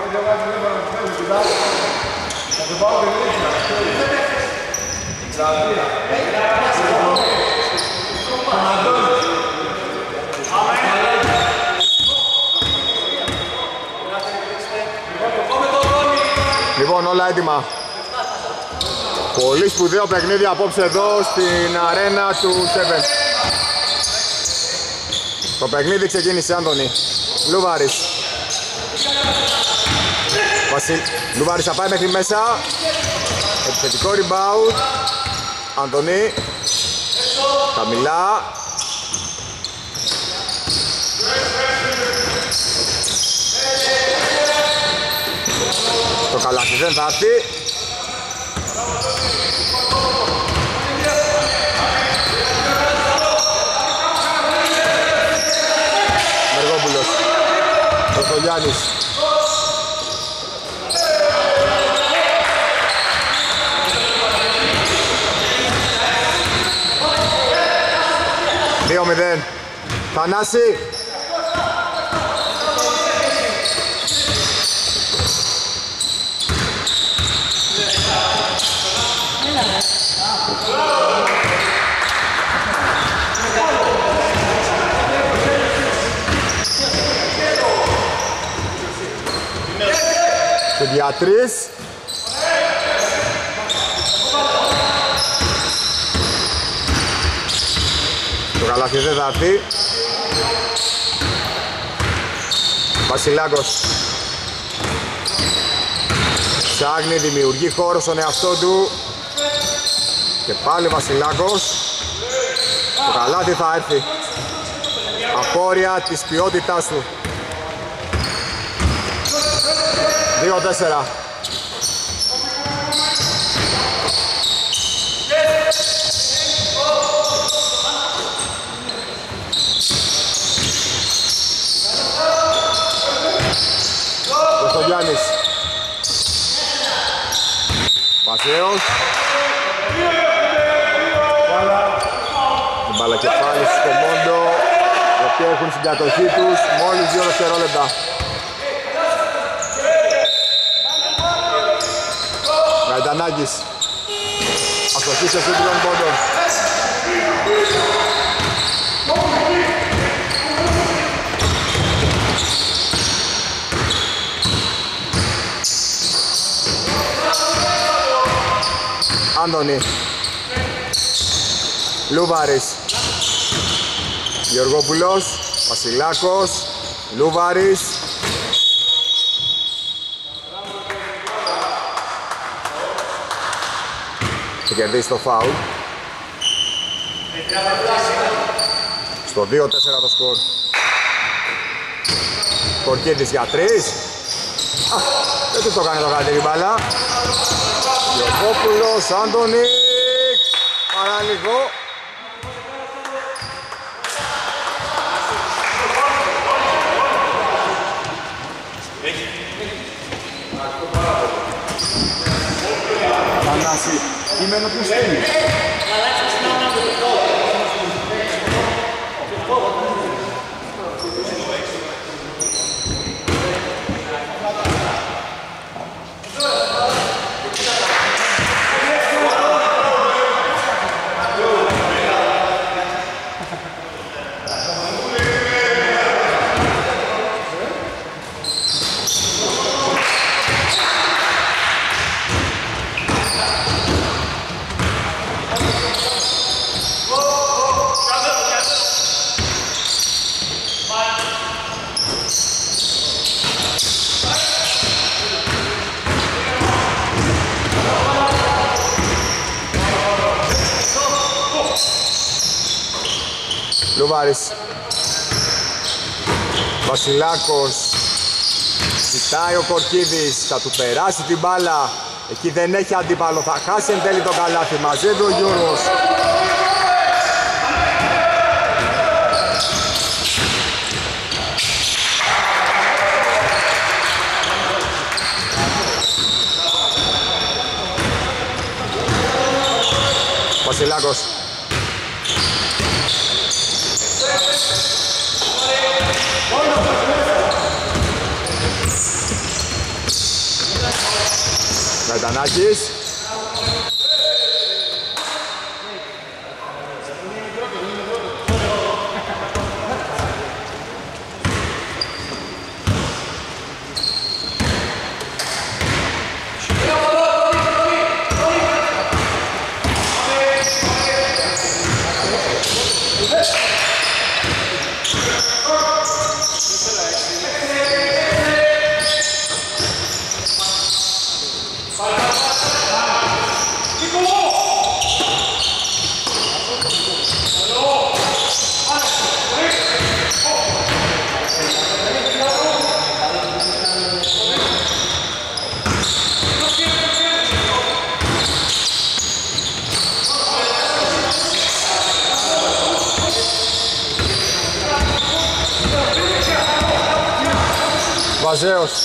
Λοιπόν, όλα έτοιμα. Πολύ σπουδαίο παιχνίδι απόψε εδώ στην αρένα του 7. Το παιχνίδι ξεκίνησε, Άντωνη. Λούβαρης. Λούβαρης θα πάει μέχρι μέσα. Επιθετικό rebound. Άντωνη. Χαμηλά. Το καλάθι δεν θα έρθει. Μεργόπουλος. Πρωτογιάννης. Δύο 0. Θανάση. Και για 3. Το καλάθι δεν θα έρθει. Βασιλάκος. Ψάχνει, δημιουργεί χώρο στον εαυτό του. Και πάλι Βασιλάκος. Το καλάθι θα έρθει. Απόρρια της ποιότητάς του. 2-4. Κωστογιάννης. Πασέος. Την μπάλα και πάλι στο Μόντο, οι οποίοι έχουν στην κατοχή τους μόλις 2 δευτερόλεπτα. Γαϊτανάκης. Αστοχή σε σύντρον πόντων. Άντωνη. Λούβαρης. Γεωργόπουλος. Βασιλάκος. Λούβαρης. Θα κερδίσει το φάουλ. Στο 2-4 το σκορ. Κορκίδης για 3. Δεν του το κάνει το καλύτερη μπάλα. Γεωργόπουλος, Άντωνη. Παραλίγο. Θανάση, κείμενο που στέλνει. Λούβαρης. Βασιλάκος. Ζητάει ο Κορκίδης. Θα του περάσει την μπάλα. Εκεί δεν έχει αντίπαλο. Θα χάσει εν τέλει το καλάθι. Μαζί του ο Γιώργος. Βασιλάκος. Γαϊτανάκης. Βαζέος.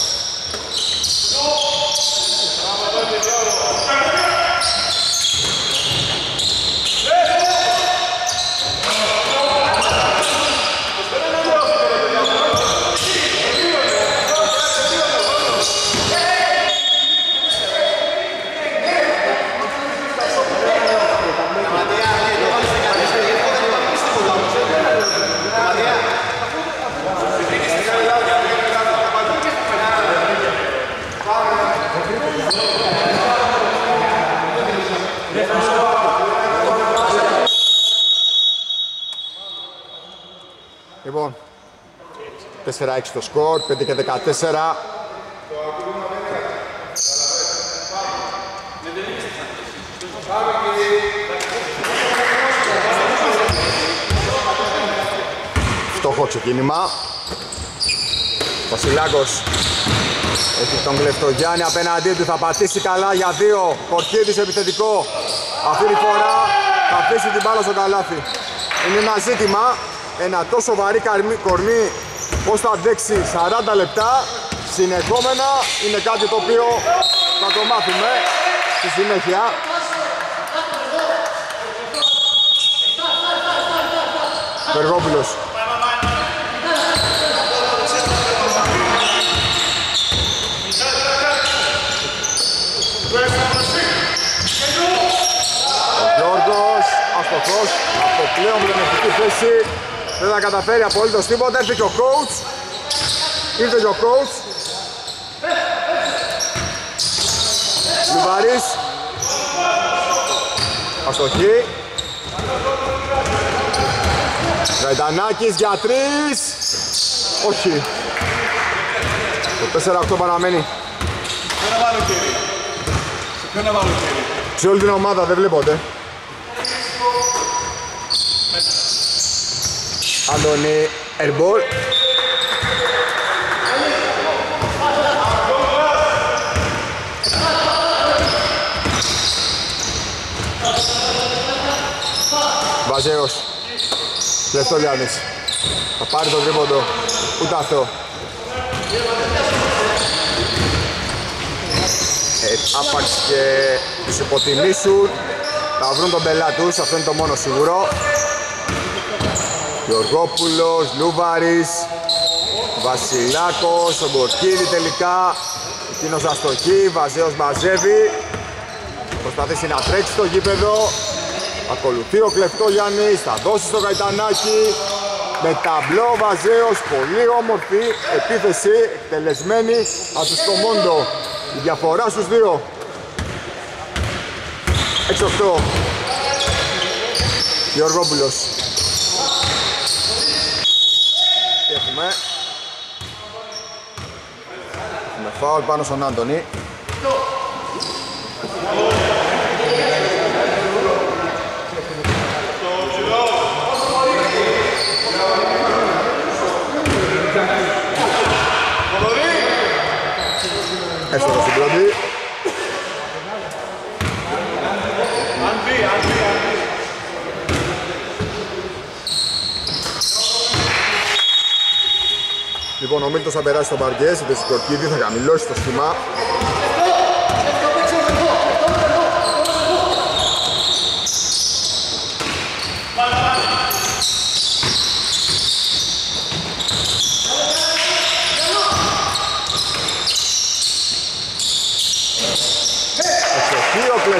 Λοιπόν, 4-6 το σκορ, 5 και 14. Φτωχό ξεκίνημα. Βασιλάκος έχει τον Κλεφτογιάννη απέναντί του, θα πατήσει καλά για 2. Κορκίδης επιθετικό. Αυτή τη φορά θα αφήσει την μπάλα στο καλάθι. Είναι ένα ζήτημα, ένα τόσο βαρύ κορμί, πώς θα αντέξει 40 λεπτά συνεχόμενα, είναι κάτι το οποίο θα το μάθουμε στη συνέχεια. Βεργόπουλος. Αστοχός, από πλέον πλεονεκτική θέση, δεν θα καταφέρει απολύτως τίποτα. Ήρθε και ο coach. Λουβάρης. Αστοχή. Γαϊτανάκης για 3. Όχι. Το 4-8 παραμένει. Σε όλη την ομάδα δεν βλέπονται. Αντώνη Ερμπόλ. Βαζέος. Λευτολιάνης. Θα πάρει το τρίποντο. Ούτε αυτό. Άπαξ και τους υποτιμήσουν. Θα βρουν τον πελάτη τους, αυτό είναι το μόνο σίγουρο. Γιωργόπουλος, Λούβαρης, Βασιλάκος, ο Μπορκίδη τελικά. Εκείνος αστοχή, Βαζέος μαζεύει. Προσπαθήσει να τρέξει στο γήπεδο. Ακολουθεί ο Κλεφτόγιαννης, θα δώσει στο Γαϊτανάκι. Με ταμπλό Βαζέος, πολύ όμορφη επίθεση εκτελεσμένη από τους Κομόντο. Η διαφορά στους δύο. 6-8. Γιωργόπουλος. Έχουμε φάουλ πάνω στον Άντωνη. Έστωχο στην πρώτη. Λοιπόν, ο Μίλτος θα περάσει στο παρκέ, σε θέση του Κορκίδη, θα χαμηλώσει το σχήμα.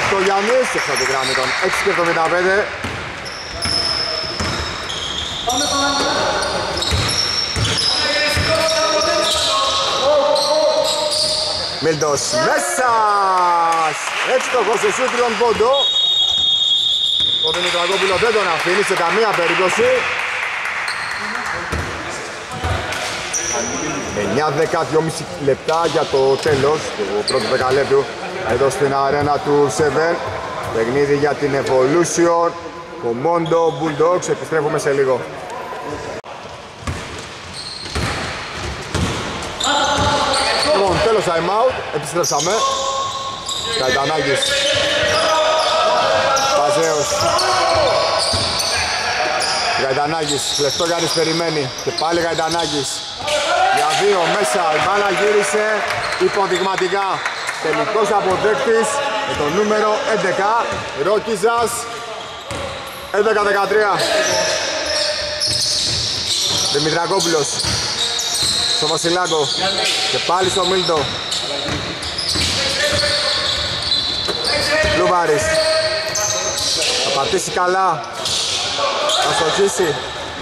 Λευτογιάννης, έξω από τη γράμμη των 6,75. Μίλτος μέσα! Έξτοχος σε σούτ τριών πόντο. Ο Δημητρακόπουλο δεν τον αφήνει σε καμία περίπτωση. 9-10-2,5 λεπτά για το τέλος του πρώτου δεκαλέπτου εδώ στην αρένα του 7. Παιχνίδι για την Evolution, Commando Bulldogs. Επιστρέφουμε σε λίγο. Λοιπόν, τέλος time out, επιστρέψαμε. Καϊτανάκης, Παζέος, Καϊτανάκης, Λευτόγιαννης περιμένει και πάλι Καϊτανάκης. Για δύο μέσα, η μπάλα γύρισε υποδειγματικά. Τελικός αποδέκτης με το νούμερο 11, Ρόκιζας, 11-13. Δημητρακόπουλος στο Βασιλάκο και πάλι στο Μίλτο. Λούβαρης θα πατήσει καλά, θα στοχίσει.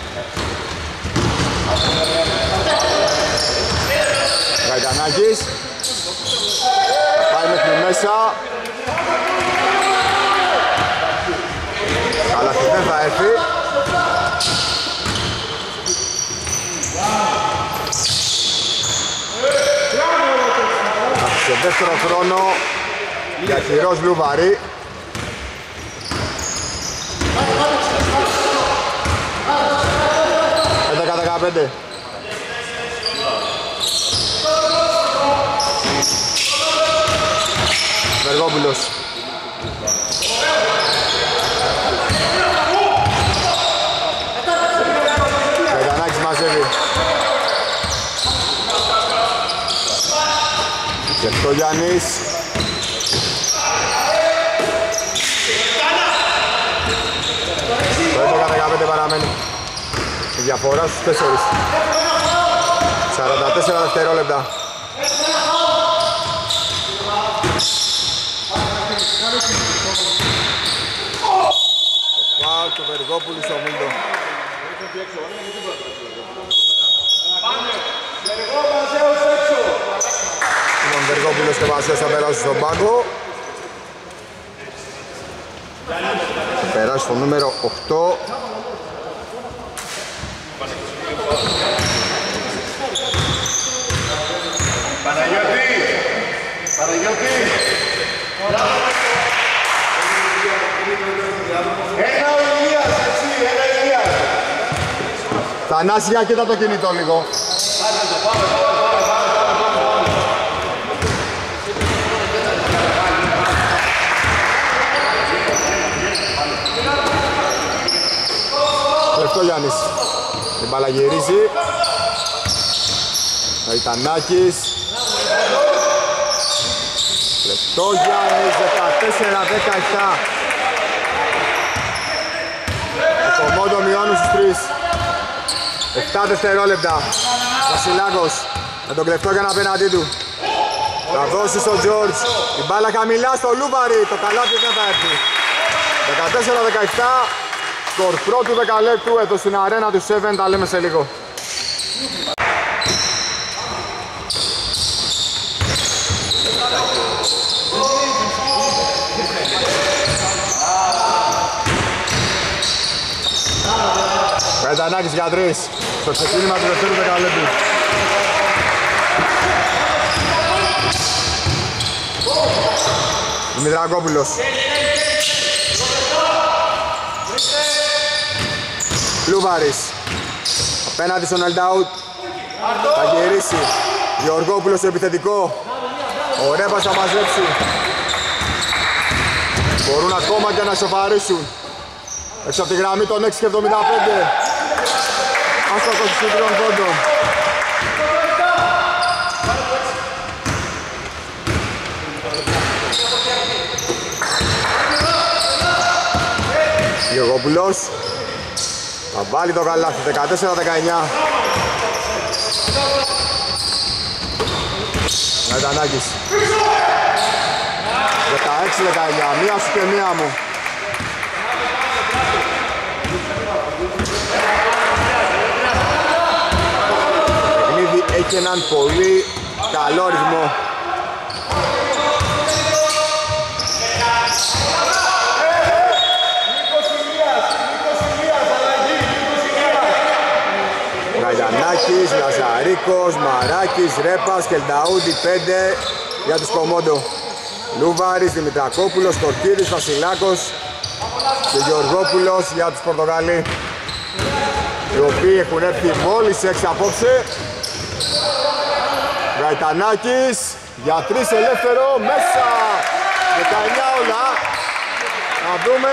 Γαϊτανάκης θα πάει μέχρι μέσα. Αλλά και δεν θα έρθει. Σε δεύτερο χρόνο για χειρός Λούβαρη. Έντεκα 15. Βεργόπουλος. Καϊτανάκης μαζεύει. Λευτογιάννης. Το 11-15 παραμένει. Η διαφορά στους 4. 44 δευτερόλεπτα. Φάουλ του Βεργόπουλου στο Μίλτο. Ο Βεργόπουλος και ο Βασιός θα περάσει στον πάγκο. Θα περάσει στο νούμερο 8. Παναγιώτη! Παναγιώτη! Ένα ο Ηλίας, έτσι, ένα Ηλίας. Θανάση, για κοίτα το κινητό λίγο. Λευτόγιαννης, την μπάλα γυρίζει. Καϊτανάκης. Λευτόγιαννης, 14-17. Το Κομόντο μειώνει στους 3. 7 δευτερόλεπτα. Βασιλάκος με τον Λευτόγιαννη απέναντί του. Θα δώσει στον Τζόρτζ. Η μπάλα χαμηλά στο Λούβαρη. Το καλάθι δεν θα έρθει. 14-17. Σκορ πρώτου δεκαλέπτου εδώ στην αρένα του 7. Τα λέμε σε λίγο. Καϊτανάκης για 3 στο ξεκίνημα του δεύτερου δεκαλέπτου. Δημητρακόπουλος. Λούβαρης. Απέναντι στον Ελντάουτ. Θα γυρίσει. Γεωργόπουλος στο επιθετικό. Ο Ρέπας θα μαζέψει. Μπορούν ακόμα και να σοφαρίσουν. Έξω από τη γραμμή των 6,75. Άστοχος στους 3 πόντων. Γεωργόπουλος. Θα βάλει το καλάθι, 14-19. Καϊτανάκης. 16-19, μία σου και μία μου. Το παιχνίδι έχει έναν πολύ καλό ρυθμό. Γαϊτανάκης, Λαζαρίκος, Μαράκης, Ρέπας και Ελνταούντι 5 για τους Κομόντο. Λούβαρης, Δημητρακόπουλος, Κορκίδης, Βασιλάκος και Γεωργόπουλος για τους Πορτογαλί, οι οποίοι έχουν έρθει μόλις 6 απόψε. Γαϊτανάκης για 3 ελεύθερο, μέσα 19 όλα. Να δούμε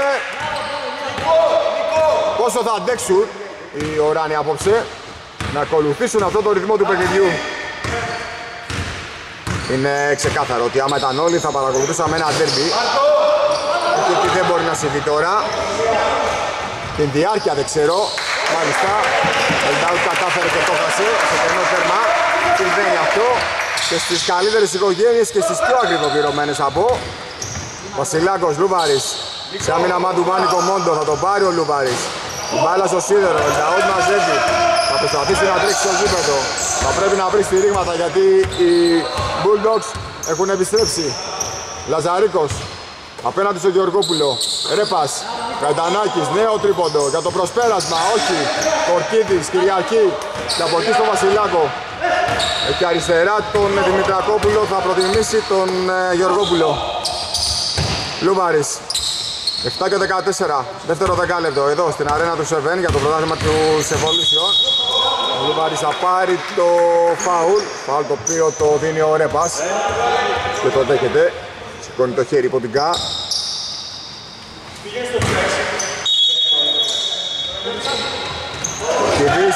πόσο θα αντέξουν οι Οράνοι απόψε να ακολουθήσουν αυτό το ρυθμό του παιχνιδιού. Είναι ξεκάθαρο ότι άμα ήταν όλοι θα παρακολουθούσαμε ένα ντέρμπι και τι δεν μπορεί να συμβεί τώρα. Την διάρκεια δεν ξέρω, μάλιστα Ελνταούτ κατάφερε και το χάσε σε κενό τέρμα. Συμβαίνει αυτό και στις καλύτερες οικογένειες και στις πιο ακριβοπληρωμένες από. Βασιλάκος, Λούβαρης, σε άμυνα Μαντουμάνι Κομόντο, θα τον πάρει ο Λούβαρης. Η μπάλα στο σίδερο, Ελνταούτ μαζεύει, θα προσπαθήσει να τρέξει στο γήπεδο. Θα πρέπει να βρει στηρίγματα γιατί οι Bulldogs έχουν επιστρέψει. Λαζαρίκος απέναντι στο Γεωργόπουλο. Ρέπας, Γαϊτανάκης, νέο τρίποντο για το προσπέρασμα, όχι. Κορκίδης, Κυριακή και από εκεί στο Βασιλάκο. Εκεί αριστερά τον Δημητρακόπουλο, θα προτιμήσει τον Γεωργόπουλο. Λούβαρης, 7 και 14, δεύτερο δεκάλεπτο εδώ στην αρένα του Σεβέν για το πρωτάθλημα του Evolution. Ο Λούβαρης θα πάρει το φάουλ το οποίο το δίνει ο Ρέπας και το δέχεται. Σηκώνει το χέρι υποτικά. Ο Κίδης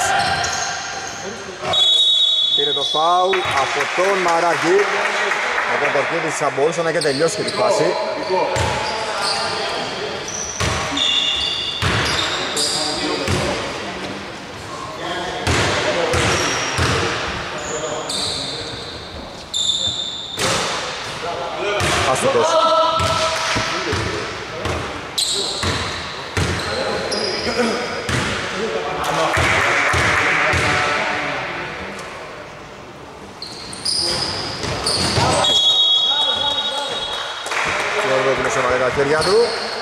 πήρε το φάουλ από τον Μαράκη. Από τον Κίδης θα μπορούσε να έχει τελειώσει και τη φάση. Άστοτος. Γεωργόπουλος έβαλε τα χέρια του.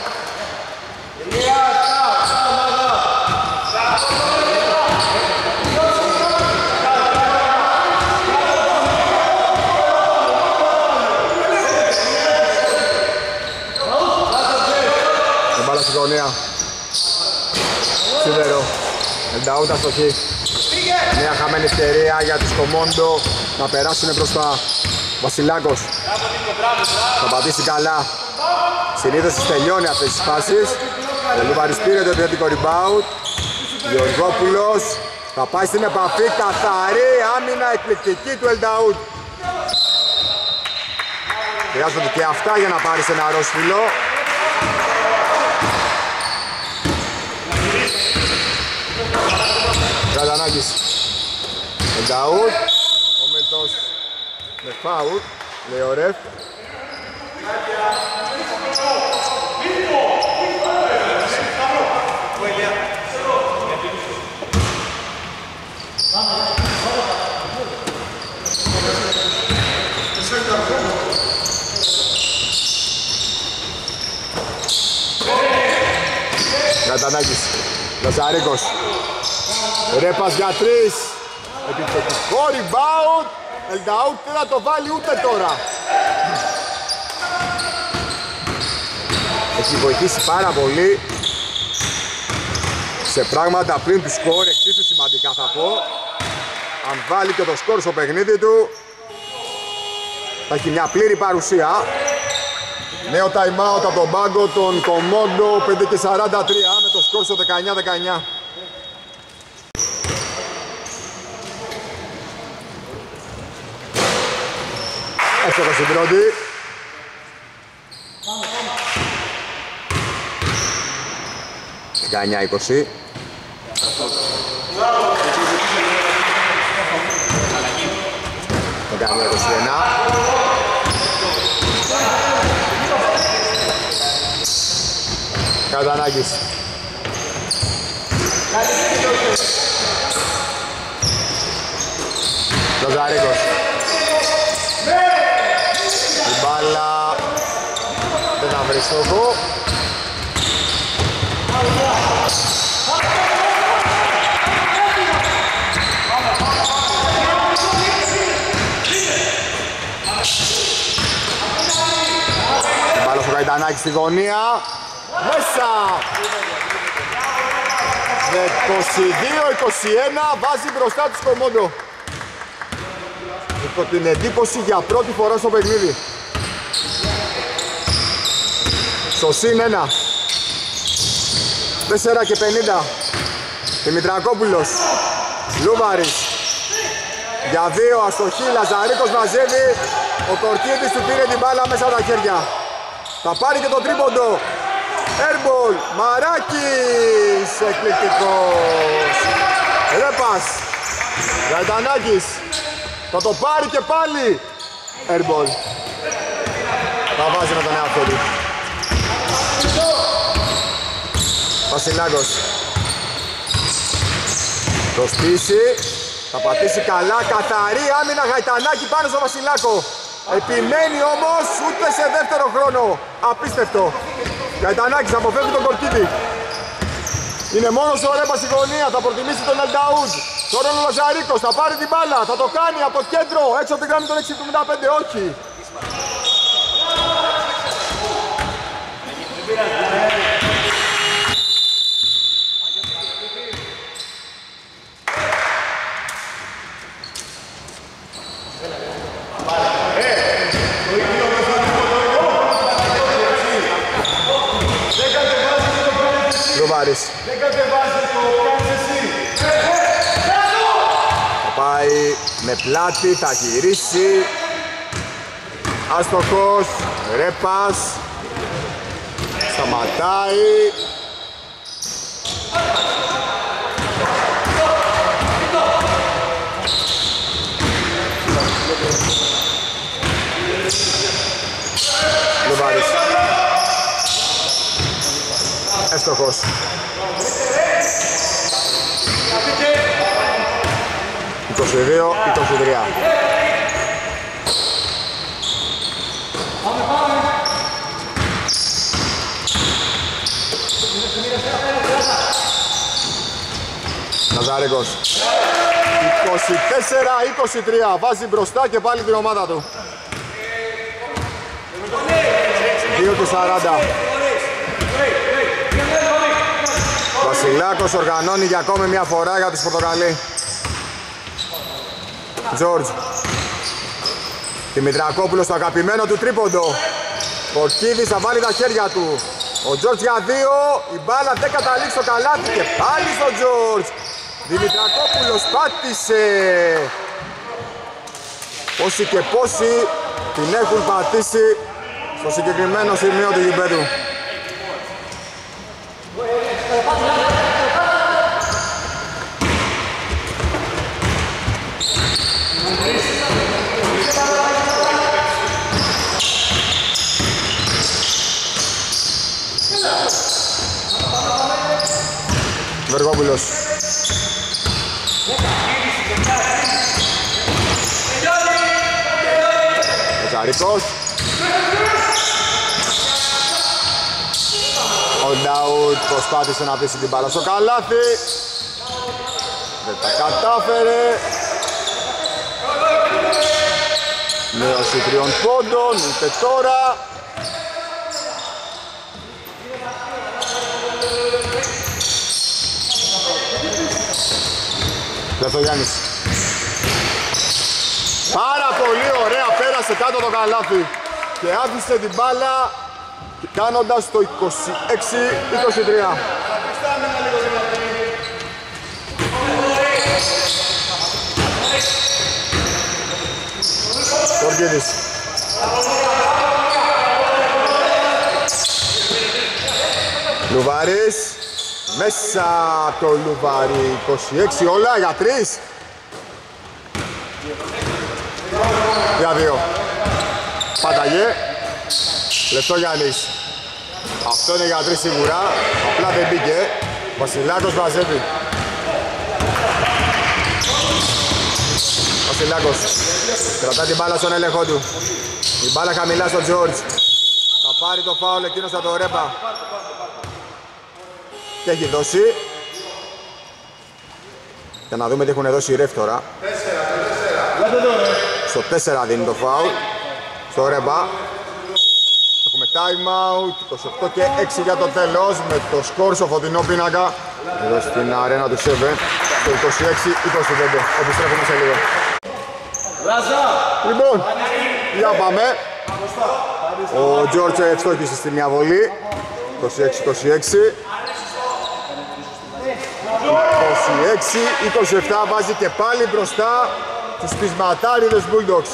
Στην γωνία. Σίδερο. Ελνταούτ αστοχή. Μια χαμένη ευκαιρία για τους Κομόντο να περάσουν μπροστά. Βασιλάκος θα πατήσει καλά. Συνήθως τελειώνει αυτές τις φάσεις. Ο Λούβαρης πήρε το επιθετικό rebound. Γεωργόπουλος θα πάει στην επαφή. Καθαρή άμυνα εκπληκτική του Ελνταούτ. Χρειάζονται και αυτά για να πάρεις ένα ρόσφυλλο. Γαϊτανάκης, Ελνταούτ, ο Μέλτος με φάουλ, λέει ο ρεφ. Γαϊτανάκης, Λαζαρίκος. Ρέπας για 3. Επιθετικό rebound. Ελνταούτ δεν θα το βάλει ούτε τώρα. Έχει βοηθήσει πάρα πολύ σε πράγματα πριν του σκορ, εξίσου σημαντικά θα πω. Αν βάλει και το σκορ στο παιχνίδι του θα έχει μια πλήρη παρουσία. Νέο time out από τον πάγκο των Κομόντο, 5 και 43 με το σκορ στο 19-19. Εύστοχος στην πρώτη. Για 9-20. Κατανάκης. Λοζαρίκος. Η μπάλα δεν θα βρει στόχο. Η μπάλα στο Καϊτανάκη στη γωνία. Μέσα! 22-21 βάζει μπροστά της Κομόντο. Έχω την εντύπωση για πρώτη φορά στο παιχνίδι. Στο συν 1. 4 και 50. Δημητρακόπουλος. Λούβαρης. Για 2 αστοχή. Λαζαρίκος μαζεύει. Ο Κορκίδης του πήρε την μπάλα μέσα από τα χέρια. Θα πάρει και το τρίποντο. Airball. Μαράκης. Εκπληκτικός. Ρέπας. Γαϊτανάκης. Θα το πάρει και πάλι. Airball. Θα βάζει με τον εαυτό του. Βασιλάκος. Το στήσει. Θα πατήσει καλά. Καθαρή άμυνα Γαϊτανάκη πάνω στο Βασιλάκο. Επιμένει όμως ούτε σε δεύτερο χρόνο. Απίστευτο. Γαϊτανάκης αποφεύγει τον Κορκίδη. Είναι μόνος ο Ρέπας στη γωνία. Θα προτιμήσει τον Ελνταούντ. Τώρα ο Λαζαρίκος θα πάρει την μπάλα. Θα το κάνει από το κέντρο. Έξω από την γραμμή των 6.75. Όχι. Λουβάρης. Θα πάει με πλάτη, θα γυρίσει. Άστοχος, Ρέπας. Σταματάει. Λουβάρης. Εύστοχος. «22-23». Ναζάρικος. 24-23. Βάζει μπροστά και πάλι την ομάδα του. 2:40. Βασιλάκος οργανώνει για ακόμη μια φορά για τους Πορτοκαλί. Τζόρτζ. Δημητρακόπουλος στο αγαπημένο του τρίποντο. Κορκίδης θα βάλει τα χέρια του. Ο Τζόρτζ για 2. Η μπάλα δεν καταλήξει στο καλάθι και πάλι στο Τζόρτζ. Δημητρακόπουλος πάτησε. Όσοι και πόσοι την έχουν πατήσει στο συγκεκριμένο σημείο του γηπέδου. Βεργόπουλος. Ζαρικός. Ο Ντάουτ προσπάθησε να πείσει την μπάλα στο καλάθι. Δεν τα κατάφερε. Μείωση 3 πόντων, ούτε τώρα. Λευτογιάννης. Πάρα πολύ ωραία, πέρασε κάτω το καλάθι και άφησε την μπάλα κάνοντας το 26-23. Κορκίδης. Λουβάρης. Μέσα το Λουβάρι. 26 όλα για 3. Για 2. Πάταγε. Λευτογιάννης. Αυτό είναι για 3 σίγουρα, απλά δεν μπήκε. Βασιλάκος βαζεύει. Βασιλάκος κρατά την μπάλα στον έλεγχο του. Η μπάλα χαμηλά στον Τζόρτζ. Θα πάρει το φάουλ εκείνος από το Ρέμπα. Και έχει δώσει. Για να δούμε τι έχουν δώσει οι ρεφ τώρα. Στο 4 δίνει το φάουλ. Στο Ρέμπα. Έχουμε time out. 28 και 6 για το τέλος. Με το σκορ στο φωτεινό πίνακα. Εδώ στην αρένα του 7. Στο 26-25. Επιστρέφουμε σε λίγο. Λοιπόν, για πάμε. Ο Τζόρτζ ευστόχησε στη μια βολή. 26-26. 26-27 βάζει και πάλι μπροστά τους πεισματάριδες Bulldogs.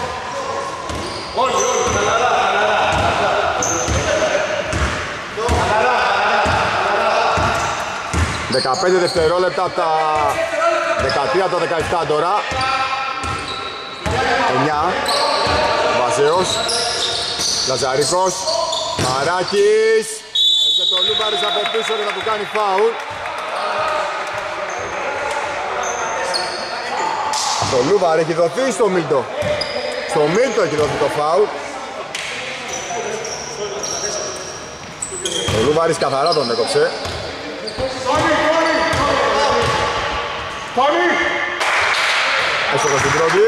15 δευτερόλεπτα από τα 13 το 17 τώρα. 9. Βαζέος. Λαζαρίκος. Μαράκης. Και το Λούβαρης από πίσω και θα του κάνει φάουλ. Το Λούβαρ έχει δοθεί στο Μίλτο. Στο Μίλτο έχει δοθεί το φάουλ. Ο Λούβαρης καθαρά τον έκοψε. Έστωχο στην πρώτη.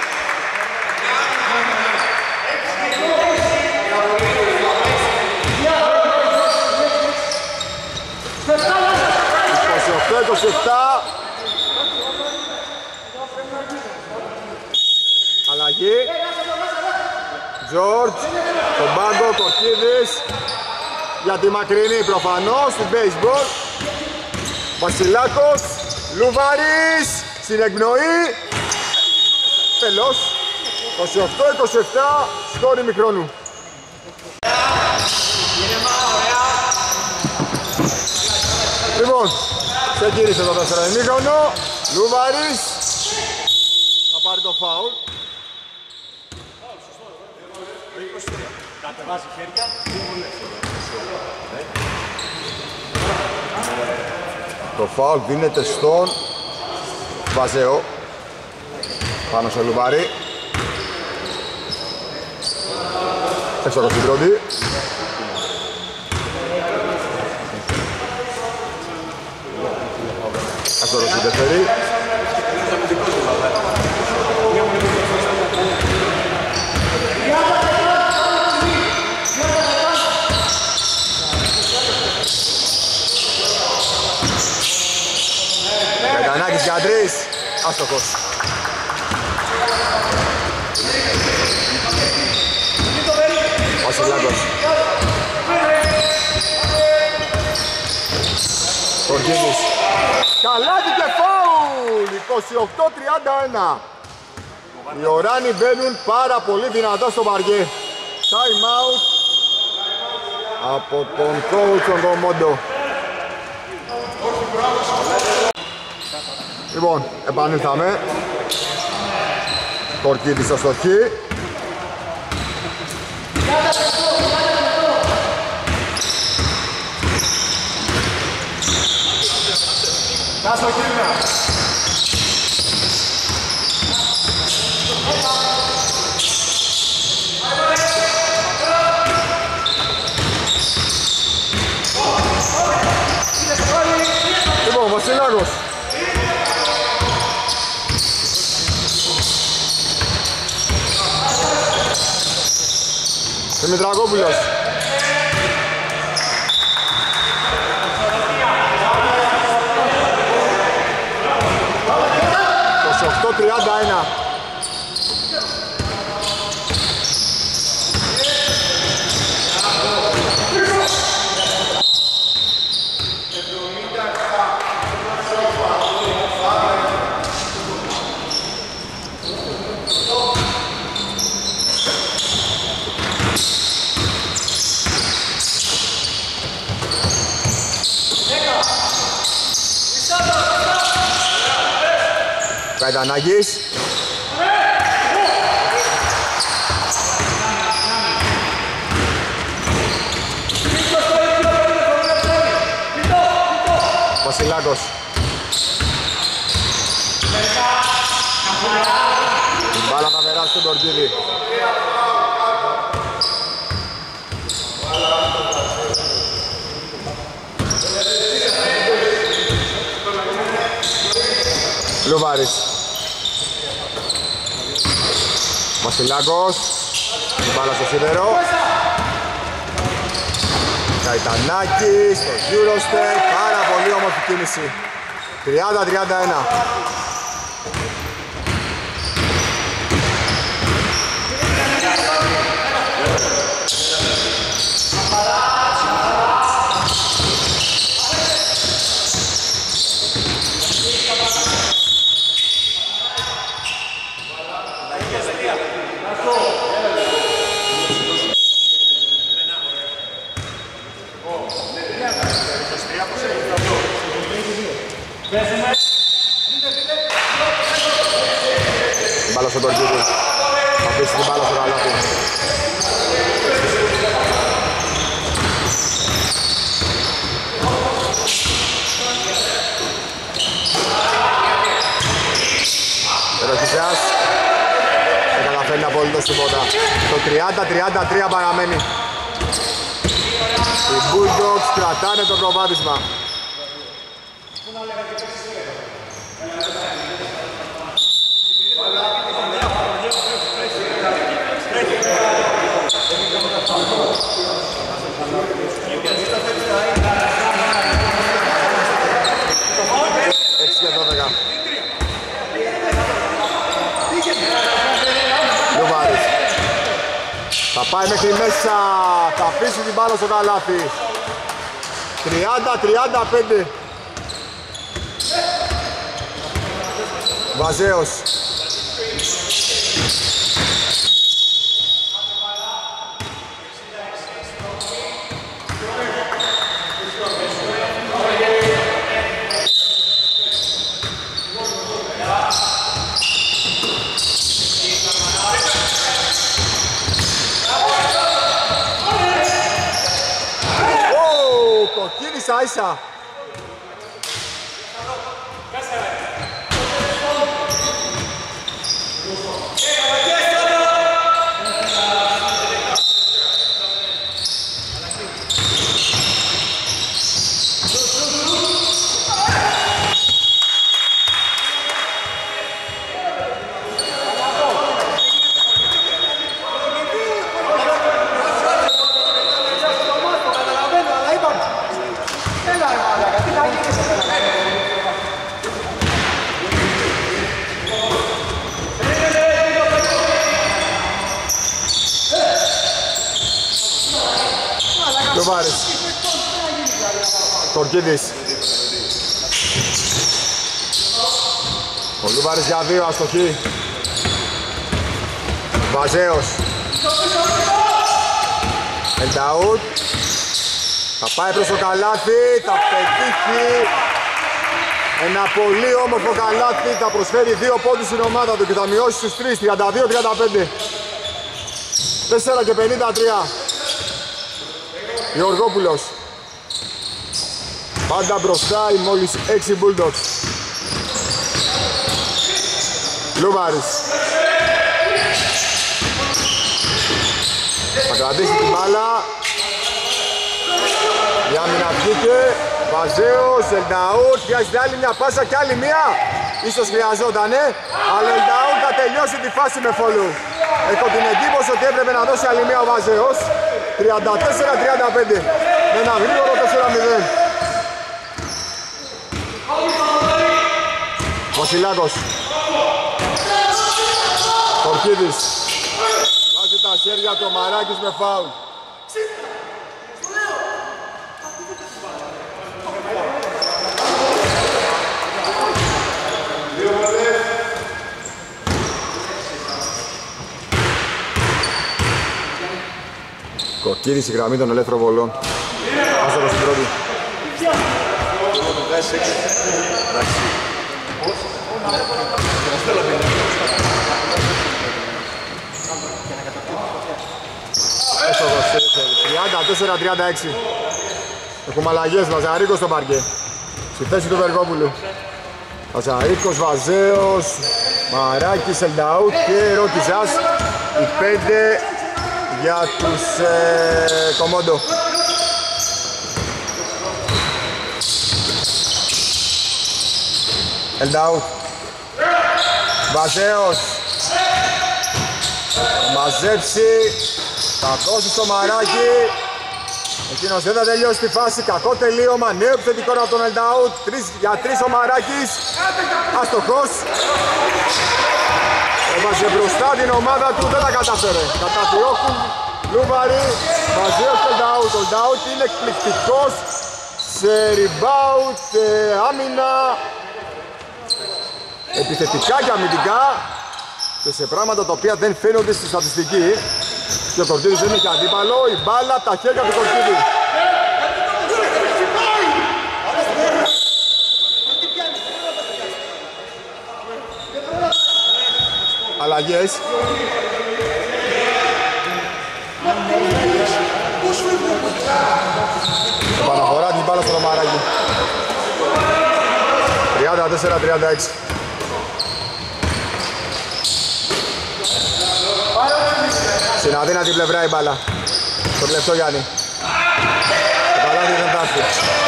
Το 27. Αλλαγή. Τζόρτζ. Τον πάγκο, Κορκίδης. Για τη μακρινή προφανώς, στην baseball. Βασιλάκος. Λούβαρης. Στην εκπνοή. Τέλος. 28-27. Σκόρ ημιχρόνου. Λοιπόν, ξεκίνησε το δεύτερο ημίχρονο. Λούβαρης θα πάρει το φάουλ. Το φάουλ δίνεται στον Βαζέο πάνω στο Λούβαρη. Έξω στην πρώτη. Αυτό το συνδεφέρει. Καγανάκης για τρεις. Άστοχος. Βασιλάκος. Κορκίνης. Καλάθι και φάουλ! 28-31. Οι Οράνοι μπαίνουν πάρα πολύ δυνατά στο παρκέ. Time out από τον coach τον Κομόντο. Λοιπόν, επανήλθαμε. Κορκίδης στο στοχή. Τάσο Κίρνα. Λοιπόν, Βασιλάκος. Δημητρακόπουλος. Το 31. Καϊτανάκης. Βασιλάκος. Την μπάλα θα περάσει στον Κορκίδη. Λουβάρης. Βασιλάκος. Την μπάλα στο σίδερο. Καϊτανάκης, στο Eurostep. Πάρα πολύ όμορφη κίνηση. 30-31. Μπάλα στον Κορκίδη. Θα πείσει την μπάλα στο καλάθι. Ροχισιάς. Δεν καταφέρνει απολύτως τίποτα. Το 30-33 παραμένει. Οι Bulldogs κρατάνε το προβάδισμα. Λουβάρης. Θα πάει μέχρι μέσα. Θα αφήσει την μπάλα στο καλάθι. 30-35. Βαζέος. Ίσα ίσα. Λουβάρης. Κορκίδης. Ο Λουβάρης για 2, αστοχή. Βαζέος. Ελταούτ. Θα πάει προς το καλάθι, θα πετύχει. Ένα πολύ όμορφο καλάθι, θα προσφέρει 2 πόντους στην ομάδα του και θα μειώσει στους 3, 32-35. 4 και 53. Γεωργόπουλος. Πάντα μπροστά οι μόλις 6 Bulldogs. Λουβάρης. Θα κρατήσει την μπάλα. Η άμυνα βγήκε. Βαζέος, Ελνταούτ. Χρειάζεται άλλη μια πάσα και άλλη μια. Ίσως χρειαζότανε. Αλλά Ελνταούτ θα τελειώσει τη φάση με φόλου. Έχω την εντύπωση ότι έπρεπε να δώσει άλλη μια ο Βαζέος. 34-35. Με ένα γρήγορο 4-0. Βασιλάκος. Κορκίδης. Βάζει τα χέρια του, Μαράκης με φάουλ. Κορκίδης η γραμμή των ελεύθερων βολών. Άστοχος στην πρώτη. Έστοχος, 34-36. Έχουμε αλλαγές, Μαζαρίκος στο παρκέ. στη θέση του Βεργόπουλου. Χαζαρίκος, Βαζέος, Μαράκης, Ελνταούτ και Ρόκιζας. Οι 5 για τους Κομόντο. Ελνταούτ, Βαζέος, θα μαζέψει, θα δώσει στο Μαράκι. Εκείνος δεν θα τελειώσει τη φάση, κακό τελείωμα, νέο επιθετικό από τον Ελνταούτ. Για 3 ο Μαράκης, άστοχος. Έβαζε μπροστά την ομάδα του, δεν τα κατάφερε. Καταδιώκουν Λούβαρη, Βαζέος και Ελνταούτ. Ο Ελνταούτ είναι εκπληκτικός σε rebound, άμυνα, επιθετικά και αμυντικά και σε πράγματα τα οποία δεν φαίνονται στη στατιστική. Και ο Κορκίδης δεν έχει αντίπαλο, η μπάλα από τα χέρια του Κορκίδη. Αλλαγές. Επαναφορά την μπάλα στο Ρωμαράκι. 34-36. Στην αδύνατη πλευρά η μπάλα. Στον Πλευτό Γιάννη. Το παλάτι δεν φτάσει.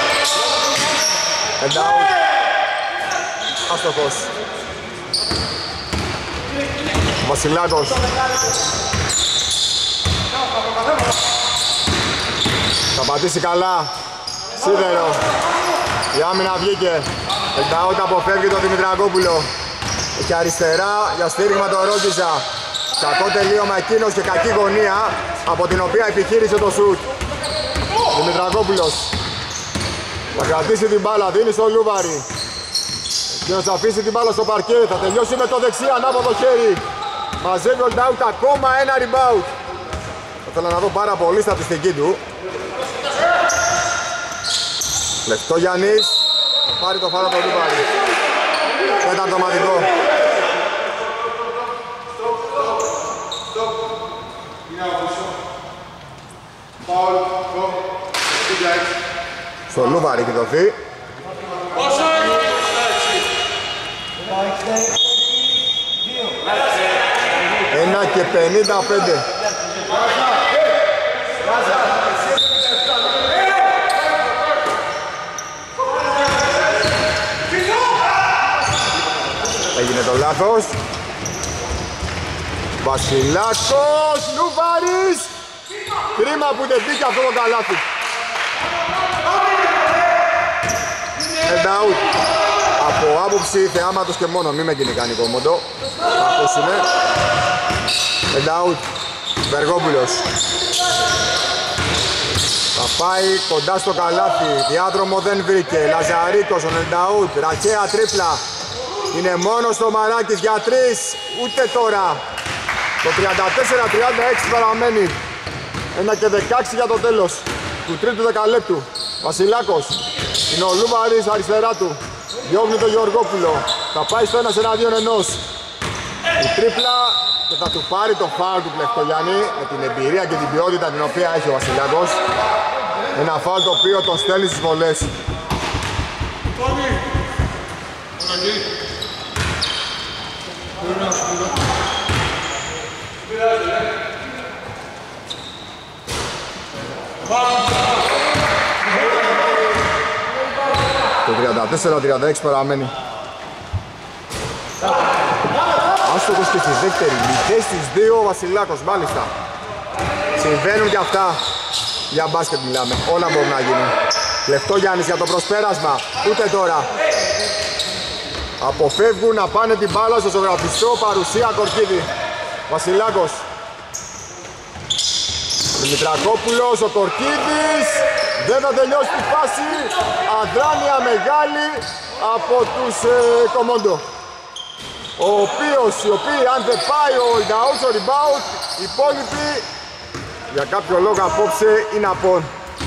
Εντάουτ. Άστοχος. Βασιλάκος. Θα πατήσει καλά. Σίδερο. Η άμυνα βγήκε. Εντάουτ αποφεύγει τον Δημητρακόπουλο. Έχει αριστερά για στήριγμα τον Ρόκιζα. Κακό τελείωμα εκείνος και κακή γωνία από την οποία επιχείρησε το σουτ. Δημητρακόπουλος θα κρατήσει την μπάλα, δίνει στο Λούβαρη. Εκείνος θα αφήσει την μπάλα στο παρκέ, θα τελειώσει με το δεξί ανάποδο χέρι. Μαζεύει ο Ελνταούτ ακόμα ένα rebound. Θα ήθελα να δω πάρα πολύ στατιστική του. Λευτό Γιάννης, θα πάρει το φάρο από τον Λούβαρη. Τέταρτο μαθητό. Στο Λούβαρη έχει δοθεί. 1 και 55. Έγινε το λάθος. Βασιλάκος, Λούβαρης. Κρίμα που δεν μπήκε αυτό το καλάθι. Ελνταούτ. Από άποψη θεάματος και μόνο, μη με κυνηγάνει Κομόντο. Θα ακούσουμε. Ελνταούτ. Βεργόπουλος. Θα πάει κοντά στο καλάθι. Διάδρομο δεν βρήκε. Λαζαρίκος, ο Ελνταούτ. Ραχαία τρίπλα. Είναι μόνο στο Μαράκης για 3. Ούτε τώρα. Το 34-36 παραμένει. 1 και 16 για το τέλος του τρίτου δεκαλέπτου. Βασιλάκος. Είναι ο Λούβαρης αριστερά του. Διώχνει τον Γεωργόπουλο. Θα πάει στο 1-1. Η τρίπλα και θα του πάρει το φάουλ του Πλευτογιάννη με την εμπειρία και την ποιότητα την οποία έχει ο Βασιλάκος. Ένα φάουλ το οποίο τον στέλνει στις βολές. Το 34-36 παραμένει. Άστοχος και στη δεύτερη, μηδές στις 2 ο Βασιλάκος, μάλιστα. Συμβαίνουν και αυτά. Για μπάσκετ μιλάμε, όλα μπορούν να γίνουν. Λευτό Γιάννης για το προσπέρασμα, ούτε τώρα. Αποφεύγουν να πάνε την μπάλα στο ζωγραφιστό, παρουσία Κορκίδη. Βασιλάκος. Δημητρακόπουλος, ο Κορκίδης. Δεν θα τελειώσει τη φάση. Αδράνεια μεγάλη από τους Κομόντο. Οι οποίοι αν δεν πάει ο Ελνταούτ στο rebound, οι υπόλοιποι για κάποιο λόγο απόψε είναι απόν.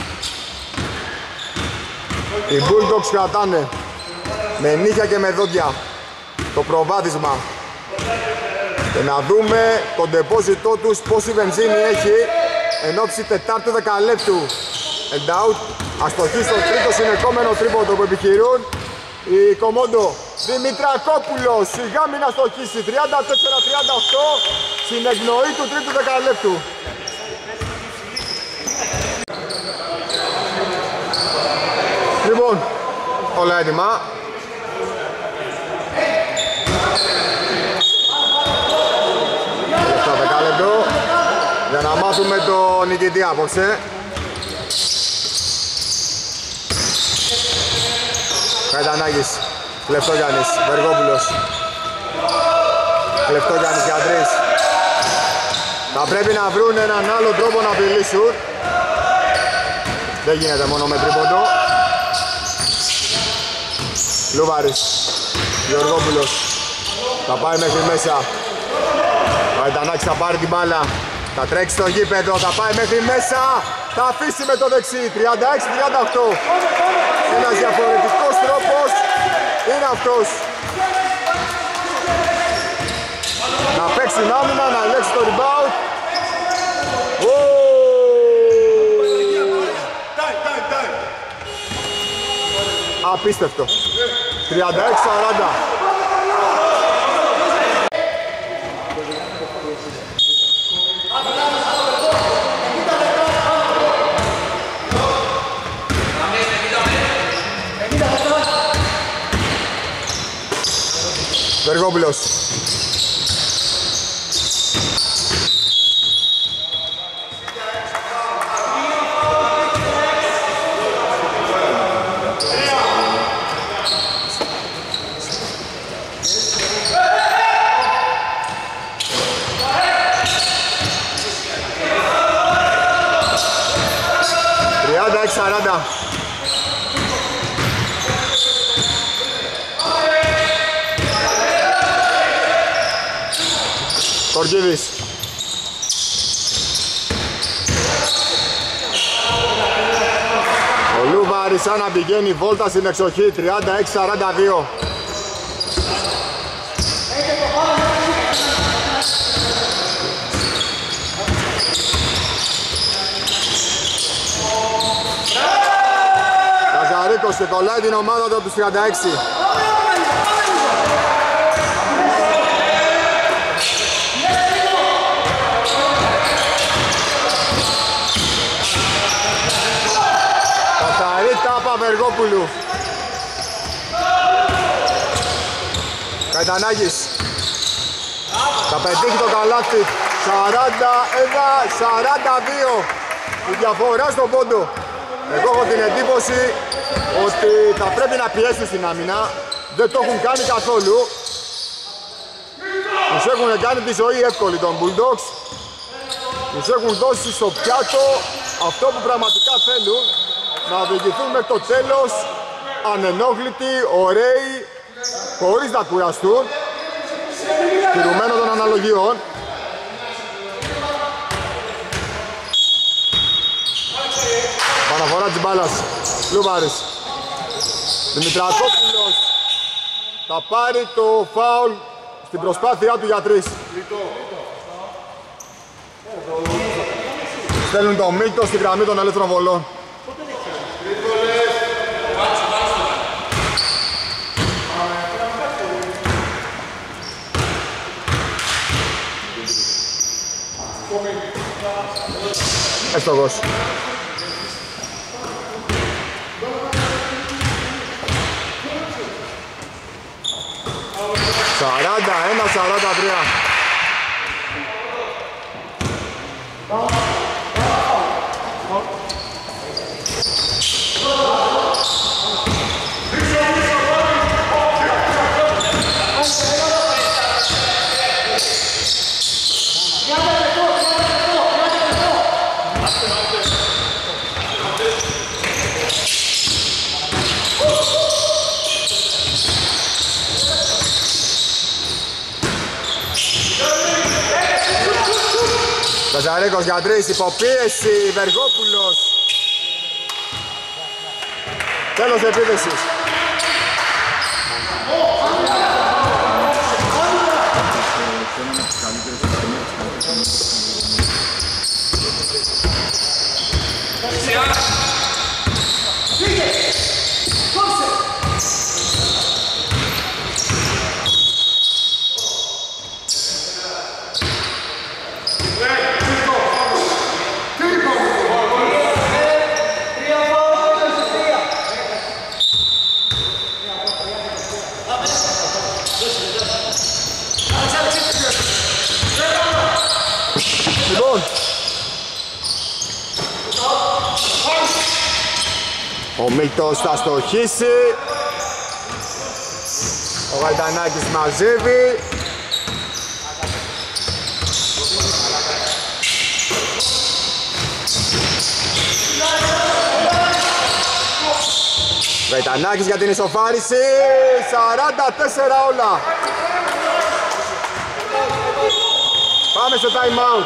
Οι Bulldogs κρατάνε με νύχια και με δόντια το προβάδισμα και να δούμε τον ντεπόζιτό τους πόση βενζίνη έχει εν ώψη τετάρτου δεκαλέπτου. Εντάουτ, αστοχή στο τρίτο συνεχόμενο τρίποντο που επιχειρούν η Κομόντο. Δημητρακόπουλος, σιγά μην αστοχίσει, 34-38 στην εκνοή του τρίτου δεκαλέπτου. Λοιπόν, όλα έτοιμα. Στο δεκάλεπτο για να μάθουμε το νικητή απόψε. Καϊτανάκης, Κλεφτόγιαννης, Βεργόπουλος. Κλεφτόγιαννης για τρεις. Θα πρέπει να βρουν έναν άλλο τρόπο να απειλήσουν. Δεν γίνεται μόνο με τρίποντο. Λούβαρης, Γεωργόπουλος. Θα πάει μέχρι μέσα. Καϊτανάκης θα πάρει την μπάλα. Θα τρέξει στο γήπεδο, θα πάει μέχρι μέσα. Θα αφήσει με το δεξί, 36-38. Ένας διαφορετικός τρόπος είναι αυτός. Να παίξει άμυνα, να ελέγξει το rebound. Απίστευτο. 36-40. Βεργόπουλος. Κορκίδης. Ο Λούβαρης σαν να πηγαίνει βόλτα στην εξοχή, 36-42. Λαζαρίκος και κολλάει την ομάδα του από τους 36. Βεργόπουλου. Καϊτανάκης. Θα πετύχει το καλάθι. 41-42. Η διαφορά στον πόντο. Εγώ έχω την εντύπωση ότι θα πρέπει να πιέσουν στην άμυνα. Δεν το έχουν κάνει καθόλου. Τους έχουν κάνει τη ζωή εύκολη των Bulldogs. Τους έχουν δώσει στο πιάτο αυτό που πραγματικά θέλουν. Να οδηγηθούν μέχρι το τέλος ανενόχλητοι, ωραίοι, χωρίς να κουραστούν, τηρουμένο των αναλογιών. Παναφορά της μπάλας, Λούβαρης. Δημητρακόπουλος θα πάρει το φάουλ στην προσπάθειά του για τρεις. Στέλνουν το Μίλτο στη γραμμή των ελεύθερων βολών. Έστοχος. 41-43. Καζαρίκος για τρεις, υποπίεση, Βεργόπουλος. Τέλος επίθεσης. Λοιπόν, ο Μίλτος θα στοχίσει. Ο Γαϊτανάκης μαζεύει. Γαϊτανάκης για την ισοφάριση. 44 όλα. Πάμε στο time out.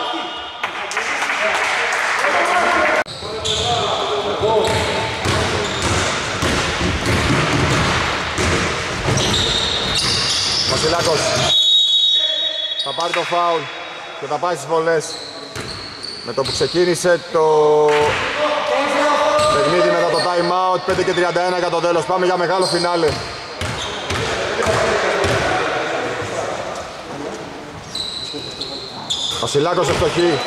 Βασιλάκος θα πάρει το φάουλ και θα πάει στις βολές. Με το που ξεκίνησε το παιχνίδι μετά το time out, 5 και 31 για το τέλος. Πάμε για μεγάλο φινάλε. Βασιλάκος ευστοχή.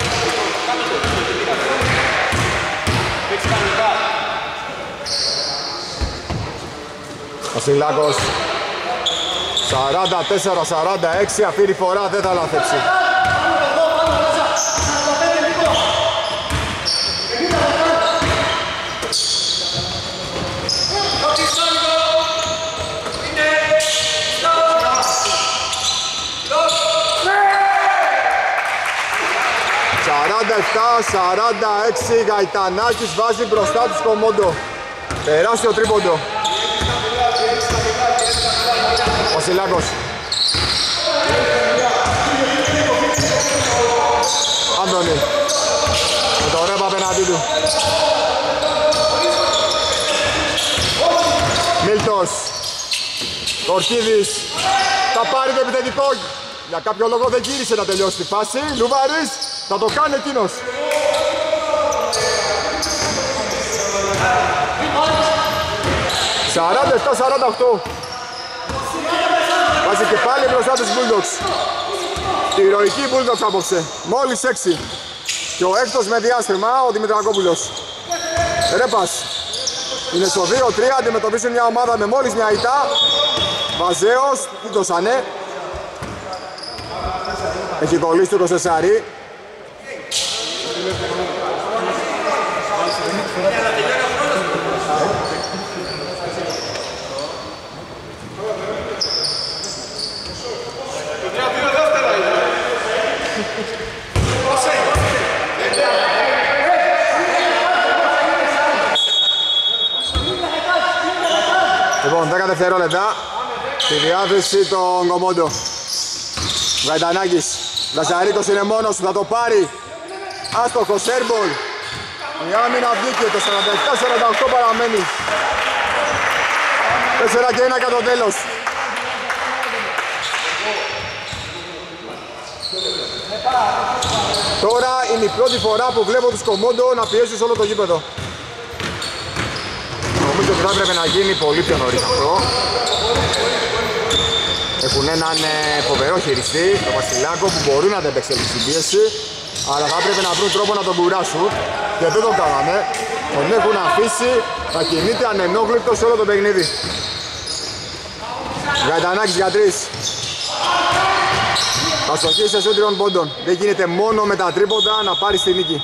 Βασιλάκος 44-46, αυτή τη φορά δεν θα λάθεψει. ...47-46, Γαϊτανάκης βάζει μπροστά τους Κομόντο. Τεράστιο τρίποντο. Βασιλάκος. Άντωνη. Με το ρέπα απέναντί του. Μίλτος. Κορκίδης. Θα πάρει το επιθετικό. Για κάποιο λόγο δεν γύρισε να τελειώσει τη φάση. Λουβάρης. Θα το κάνει εκείνος. ...47-48. Βάζει και πάλι μπροστά τους Bulldogs. Ηρωική Bulldogs απόψε. Μόλις 6. Και ο έκτος με διάστημα, ο Δημητρακόπουλος. Ρέπας. Είναι στο 2-3, αντιμετωπίσουν μια ομάδα με μόλις μια ητά. Βαζέος, τι το σανέ. Έχει κολλήσει το 24. Λοιπόν, 10 δευτερόλεπτα. Στη διάθεση των Κομόντο. Γαϊτανάκης. Λαζαρίκος είναι μόνος του, θα το πάρει. Άστοχος, airball. Η άμυνα βγήκε, το 47-48 παραμένει. 4 και 1 κατά το τέλος. Τώρα είναι η πρώτη φορά που βλέπω τους Κομόντο να πιέσουν σε όλο το γήπεδο. Νομίζω ότι θα έπρεπε να γίνει πολύ πιο νωρίς αυτό. Έχουν έναν φοβερό χειριστή, τον Βασιλάκο, που μπορούν να αντεπεξέλθουν στην πίεση, αλλά θα έπρεπε να βρουν τρόπο να τον κουράσουν και δεν τον κάνανε. Τον έχουν αφήσει να κινείται ανενόχληπτο σε όλο το παιχνίδι. Γαϊτανάκης για 3. Αστοχή σε σούτ 3 πόντων. Δεν γίνεται μόνο με τα τρίποντα να πάρει τη νίκη.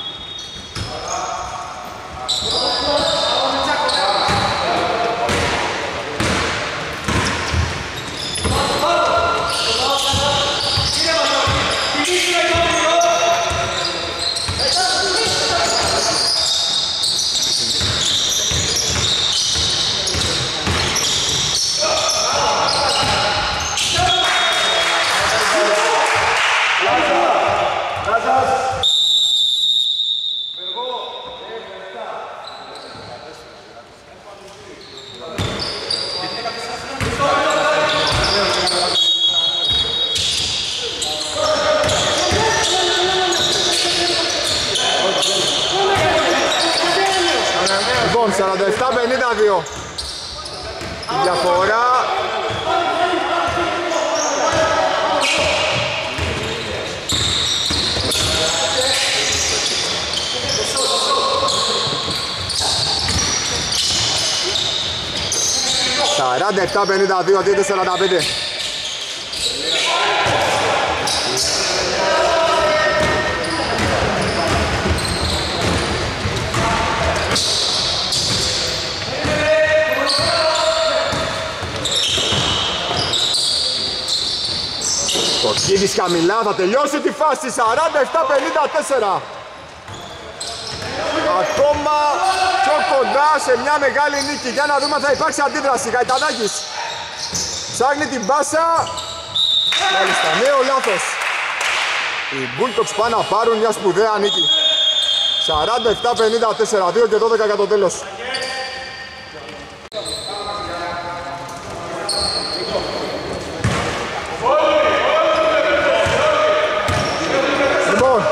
Λοιπόν, 47-52 η διαφορά. Σαράντα 47-52, αντί 45. Κίδης χαμηλά, θα τελειώσει τη φάση 47-54. Ακόμα πιο κοντά σε μια μεγάλη νίκη. Για να δούμε αν θα υπάρξει αντίδραση. Γαϊτανάκης ψάχνει την πάσα. Μάλιστα, νέο λάθος. Οι Bulldogs πάνε να πάρουν μια σπουδαία νίκη. 47-54, 2 και 12 για το τέλος. Λοιπόν,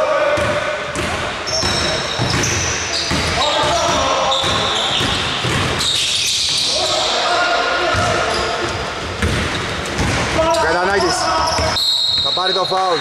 Γαϊτανάκης θα πάρει το φάουλ.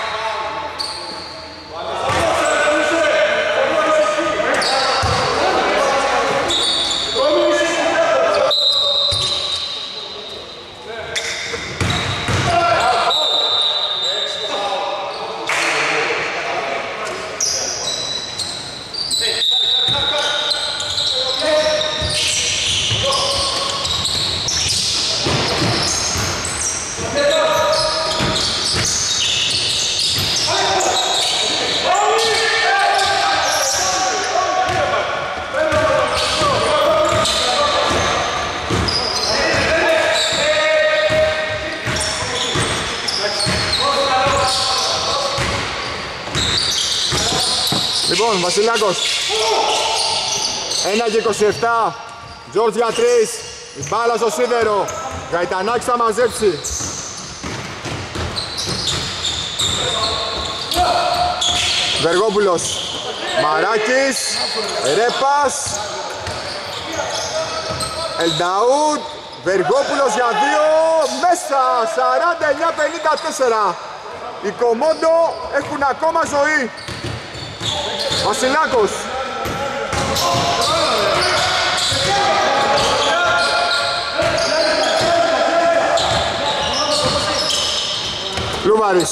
Λοιπόν, Βασιλάκος 1 και 27, Τζόρτζ για 3, η μπάλα στο σίδερο, Γαϊτανάκης θα μαζέψει. Βεργόπουλος, Μαράκης, Ρέπας, Ελνταούτ, Βεργόπουλος για 2, μέσα, 49-54. Οι Κομόντο έχουν ακόμα ζωή. Βασιλάκος Λούβαρης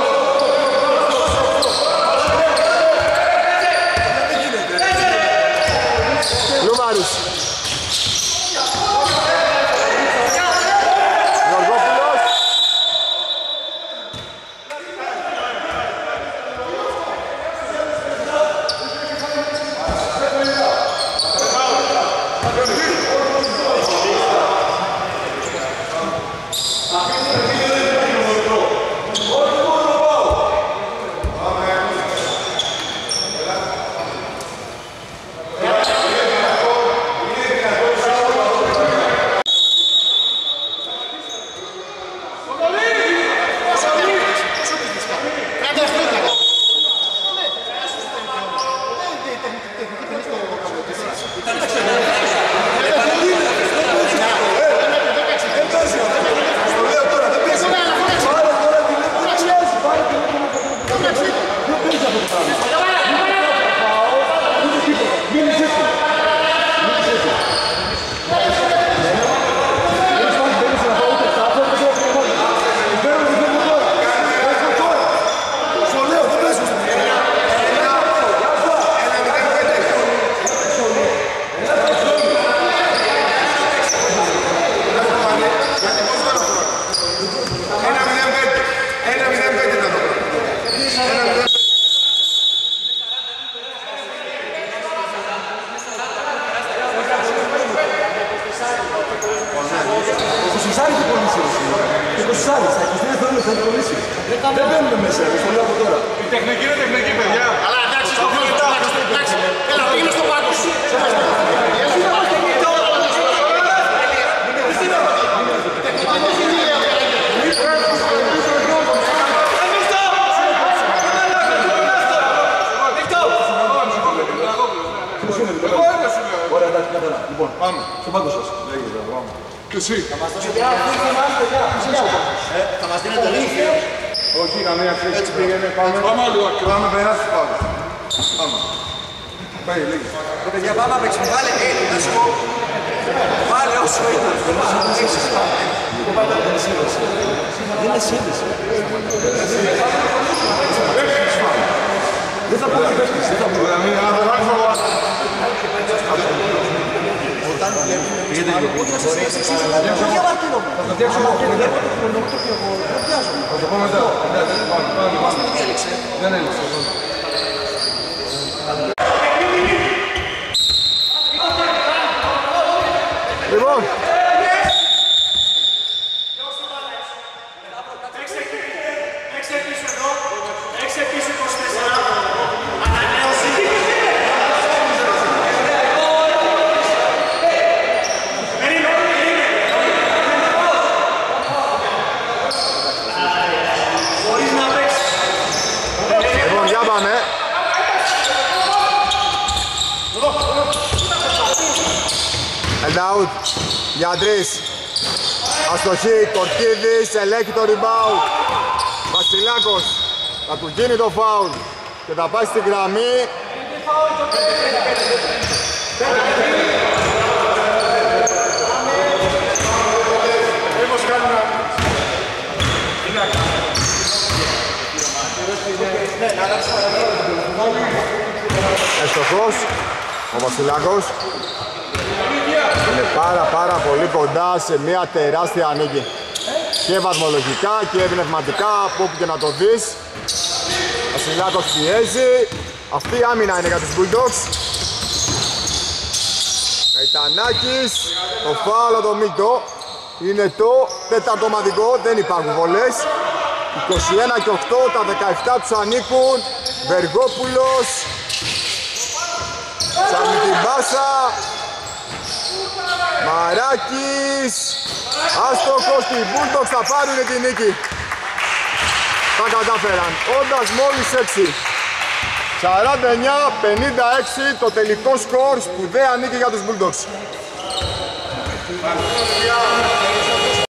Λούβαρης Δεν μπαίνουμε μέσα, το λέω από τώρα. Η τεχνική είναι τεχνική, παιδιά. Αλλά εντάξει, στο φίλο, εντάξει. Έλα, πήγαινε στο πάγκο σου. Ωραία, εντάξει, καλά. Λοιπόν, πάμε. Στον πάγκο σας. Και εσύ. Θα μας δίνετε λύση. Όχι, καμία κρίση. Έτσι πήγαινε, πάμε. Πάμε λίγο. Πάμε πέρα στους πάγκους. Πάμε. Πάει λίγο. Παιδιά, πάμε να παίξουμε. Βάλε, να σου πω. Βάλε όσο ήταν. Δεν είναι σύνδεση. Δεν θα πω να παίξεις. Δεν θα πω. Δεν έλειξε. Λοιπόν, για πάμε. Ελνταούτ για τρεις. Αστοχή, Κορκίδης, ελέγχει το rebound. Βασιλάκος θα του γίνει το foul και θα πάει στην γραμμή. Ευτυχώς ο Βασιλάκος είναι πάρα πολύ κοντά σε μια τεράστια νίκη και βαθμολογικά και πνευματικά, από όπου και να το δεις. Βασιλάκος πιέζει, αυτή η άμυνα είναι για τους Bulldogs. Καϊτανάκης, το φάουλο το μύτο είναι το τέταρτο ομαδικό, δεν υπάρχουν βολές. 21 και 8, τα 17 τους ανήκουν. Βεργόπουλος ψάχνει την μπάσα. Μαράκης, άστοχος, οι Bulldogs θα πάρουν τη νίκη. Τα κατάφεραν, όντας μόλις 6. 49-56 το τελικό σκορ, σπουδαία νίκη για τους Bulldogs.